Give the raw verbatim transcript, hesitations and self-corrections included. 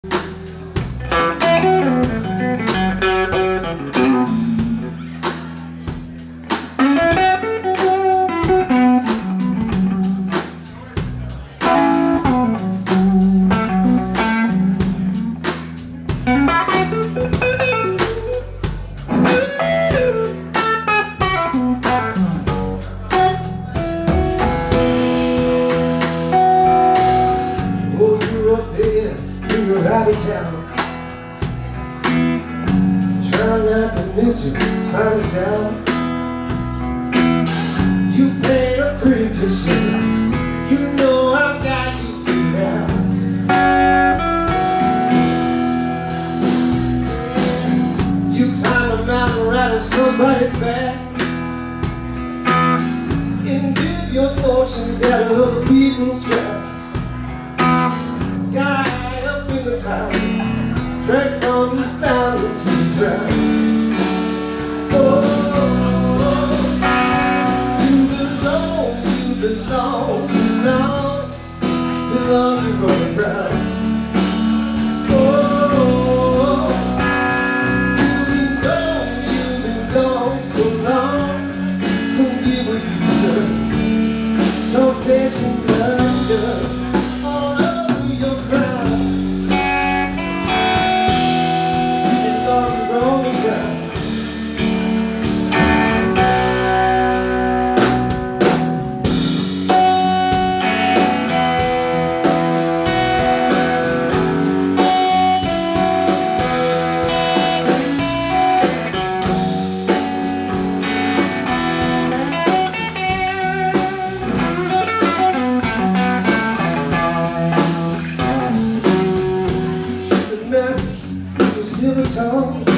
Out of town, trying not to miss you, find us out. You paint a pretty picture, you know I've got you figured out. You climb a mountain right at somebody's back and give your fortunes out of other people's scrap. God in the cloud, drank from the fountains and drowned. Oh, you belong, you belong, belong, belong to Rolling Brown. Oh, you've been gone, you've been gone so long, don't give what you deserve. So flesh and blood all over your crown. Silver tongue